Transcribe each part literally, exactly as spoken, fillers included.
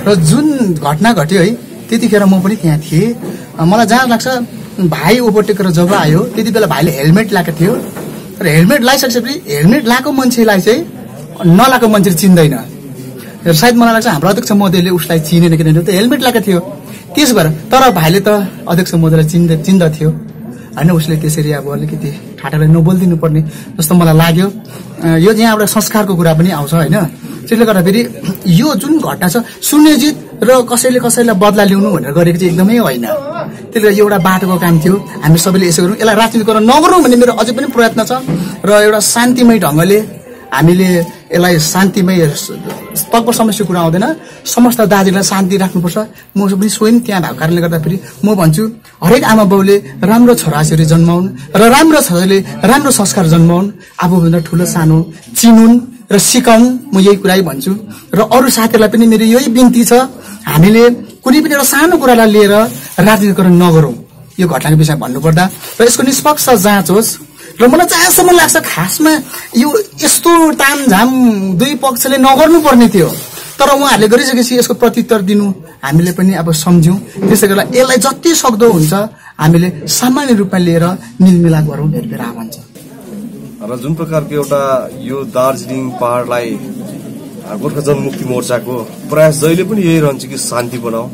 र जुन घटना घट्यो है त्यतिखेर म पनि त्यहाँ थिएँ। मलाई जहाँ लाग्छ भाइ ओभरटेकर जब आयो त्यति बेला भाइले हेलमेट लगाएको थियो र हेलमेट लगाइसकेपछि हेलमेट लगाएको मान्छेलाई चाहिँ नलाएको मान्छेले चिन्दैन। र सायद मलाई लाग्छ हाम्रो अध्यक्ष महोदयले उसलाई चिनेन किनभने त हेलमेट लगाएको थियो। त्यस भएर तर भाइले त अध्यक्ष महोदयलाई चिन्द चिन्दथ्यो होइन। उसले त्यसरी अब अलिकति ठाटालाई नबोलिदिनु पर्ने जस्तो मलाई लाग्यो। यो चाहिँ एउटा संस्कारको कुरा पनि आउँछ होइन। त्यसले गर्दा फेरि यो जुन घटना छ सुनियोजित र कसैले कसैलाई बदला ल्याउनु भनेर गरेको चाहिँ एकदमै होइन। त्यसले गर्दा एउटा बाटोको काम थियो, हामी सबैले यसो गरौँ, यसलाई राजनीति गर्न नगरौँ भन्ने मेरो अझै पनि प्रयत्न छ। र एउटा शान्तिमय ढङ्गले हामीले यसलाई शान्तिमय तर्क समस्या कुरा आउँदैन, समस्त दाजुलाई शान्ति राख्नुपर्छ। म पनि स्वयं त्यहाँ भएको कारणले गर्दाखेरि म भन्छु हरेक आमा बाउले राम्रो छोराछोरी जन्माउन् र राम्रो छोराले राम्रो संस्कार जन्माउन्, आफूभन्दा ठुलो सानो चिनुन् र सिकाउन्। म यही कुरा भन्छु र अरू साथीहरूलाई पनि मेरो यही बिन्ती छ, हामीले कुनै पनि एउटा सानो कुरालाई लिएर राजनीतिकरण नगरौँ। यो घटनाको विषयमा भन्नुपर्दा र यसको निष्पक्ष जाँच होस्। र मलाई जहाँसम्म लाग्छ खासमा यो यस्तो तामझाम दुई पक्षले नगर्नु पर्ने थियो, तर उहाँहरूले गरिसकेपछि यसको प्रत्युत्तर दिनु हामीले पनि अब सम्झ्यौँ। त्यसै गर्दा यसलाई जति सक्दो हुन्छ हामीले सामान्य रूपमा लिएर मिलमिलाप गरौँ भन्ने मेरो आह्वान छ। र जुन प्रकारको एउटा यो दार्जिलिङ पहाडलाई गोर्खा जनमुक्ति मोर्चाको प्रयास जहिले पनि यही रहन्छ कि शान्ति बनाऊ,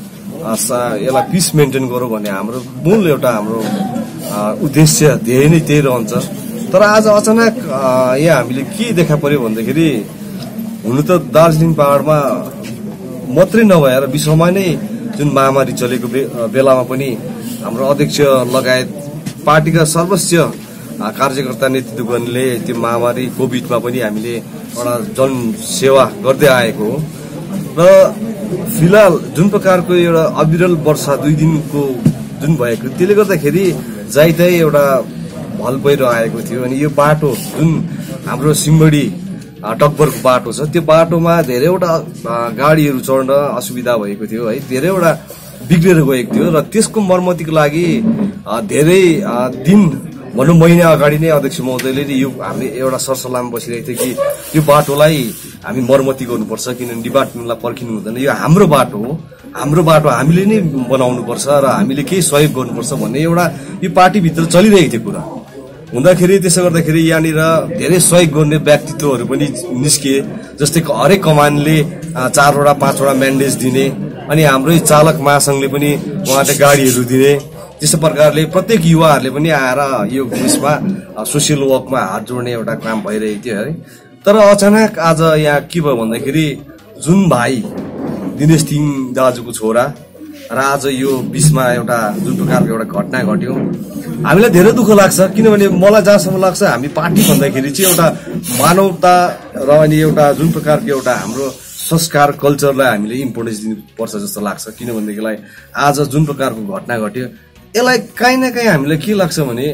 यसलाई पिस मेन्टेन गरौँ भन्ने हाम्रो मूल एउटा हाम्रो उद्देश्य ध्येय नै त्यही रहन्छ। तर आज अचानक यहाँ हामीले के देखा पर्यो भन्दाखेरि हुनु त दार्जिलिङ पहाडमा मात्रै नभएर विश्वमा नै जुन महामारी चलेको बेलामा पनि हाम्रो अध्यक्ष लगायत पार्टीका सर्वोच्च कार्यकर्ता नेतृत्वगणले त्यो महामारी कोभिडमा पनि हामीले एउटा जनसेवा गर्दै आएको हो। र फिलहाल जुन प्रकारको एउटा अविरल वर्षा दुई दिनको जुन भएको त्यसले गर्दाखेरि जाइताइ एउटा भल पहिरो आएको थियो। अनि यो बाटो जुन हाम्रो सिम्बडी टकबरको बाटो छ त्यो बाटोमा धेरैवटा गाडीहरू चढ्न असुविधा भएको थियो है, धेरैवटा बिग्रेर गएको थियो। र त्यसको मर्मतीको लागि धेरै दिन भनौँ महिना अगाडि नै अध्यक्ष महोदयले यो हामीले एउटा सरसल्लाहमा बसिरहेको थियो कि यो बाटोलाई हामी मर्मती गर्नुपर्छ, किनभने डिपार्टमेन्टलाई पर्खिनु हुँदैन, यो हाम्रो बाटो हो, हाम्रो बाटो हामीले नै बनाउनुपर्छ र हामीले केही सहयोग गर्नुपर्छ भन्ने एउटा यो पार्टीभित्र चलिरहेको थियो कुरा हुँदाखेरि त्यसो गर्दाखेरि यहाँनिर धेरै सहयोग गर्ने व्यक्तित्वहरू पनि निस्किए। जस्तै हरेक कमानले चारवटा पाँचवटा म्यान्डेज दिने, अनि हाम्रै चालक महासंघले पनि उहाँले गाडीहरू दिने। त्यस्तो प्रकारले प्रत्येक युवाहरूले पनि आएर यो उसमा सोसियल वर्कमा हात जोड्ने एउटा काम भइरहेको थियो है। तर अचानक आज यहाँ के भयो भन्दाखेरि जुन भाइ दिनेश थिङ दाजुको छोरा र आज यो बिचमा एउटा जुन प्रकारको एउटा घटना घट्यो हामीलाई धेरै दुःख लाग्छ। किनभने मलाई जहाँसम्म लाग्छ हामी पार्टी भन्दाखेरि चाहिँ एउटा मानवता र अनि एउटा जुन प्रकारको एउटा हाम्रो संस्कार कल्चरलाई हामीले इम्पोर्टेन्स दिनुपर्छ जस्तो लाग्छ। किनभनेदेखिलाई आज जुन प्रकारको घटना घट्यो यसलाई काहीँ न काहीँ हामीलाई के लाग्छ भने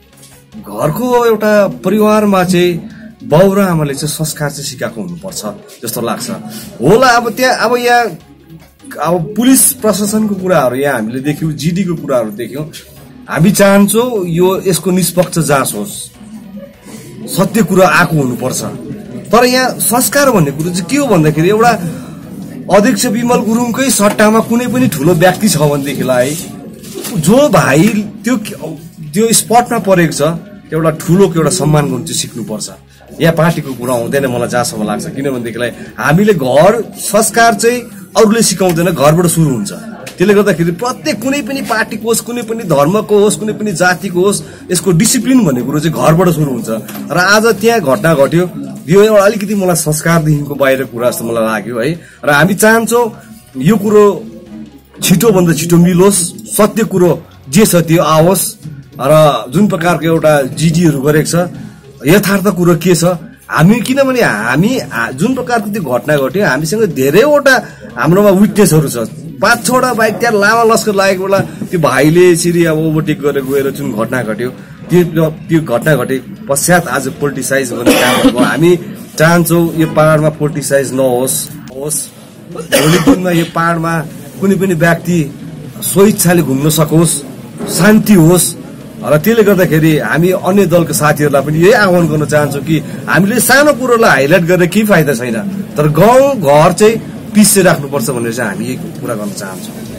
घरको एउटा परिवारमा चाहिँ बाउ र आमाले चाहिँ संस्कार चाहिँ सिकाएको हुनुपर्छ जस्तो लाग्छ होला। अब त्यहाँ अब यहाँ अब पुलिस प्रशासनको कुराहरू यहाँ हामीले देख्यौँ, जिडीको कुराहरू देख्यौँ। हामी चाहन्छौँ यो यसको निष्पक्ष जाँच होस्, सत्य कुरा आएको हुनुपर्छ। तर यहाँ संस्कार भन्ने कुरो चाहिँ के हो भन्दाखेरि एउटा अध्यक्ष विमल गुरुङकै सट्टामा कुनै पनि ठुलो व्यक्ति छ भनेदेखिलाई जो भाइ त्यो त्यो स्पटमा परेको छ एउटा ठुलोको एउटा सम्मान गर्नु चाहिँ सिक्नुपर्छ। यहाँ पार्टीको कुरा हुँदैन मलाई जहाँसम्म लाग्छ। किनभनेदेखिलाई हामीले घर संस्कार चाहिँ अरूले सिकाउँदैन, घरबाट सुरु हुन्छ। त्यसले गर्दाखेरि प्रत्येक कुनै पनि पार्टीको होस्, कुनै पनि धर्मको होस्, कुनै पनि जातिको होस्, यसको डिसिप्लिन भन्ने कुरो चाहिँ घरबाट सुरु हुन्छ। र आज त्यहाँ घटना घट्यो, यो एउटा अलिकति मलाई संस्कारदेखिको बाहिर कुरा जस्तो मलाई लाग्यो है। र हामी चाहन्छौँ यो कुरो छिटोभन्दा छिटो मिलोस्, सत्य कुरो जे छ त्यो आओस्। र जुन प्रकारको एउटा जिडीहरू गरेको छ यथार्थ कुरो के छ हामी, किनभने हामी जुन प्रकारको त्यो घटना घट्यो हामीसँग धेरैवटा हाम्रोमा विटनेसहरू छ। पाँच छवटा बाइक त्यहाँ लामा लस्कर लागेको बेला त्यो भाइले यसरी अब ओभरटेक गरेर गएर जुन घटना घट्यो त्यो त्यो घटना घटे पश्चात आज पोलिटिसाइज गर्ने काम भयो। हामी चाहन्छौँ यो पहाडमा पोलिटिसाइज नहोस् होस् भोलि दिनमा यो पहाडमा कुनै पनि व्यक्ति स्वेच्छाले घुम्न सकोस्, शान्ति होस्। र त्यसले गर्दाखेरि हामी अन्य दलका साथीहरूलाई पनि यही आह्वान गर्न चाहन्छौँ कि हामीले सानो कुरोलाई हाइलाइट गरेर केही फाइदा छैन, तर गाउँ घर चाहिँ पिस चाहिँ राख्नुपर्छ भनेर चाहिँ हामी यही कुरा गर्न चाहन्छौँ।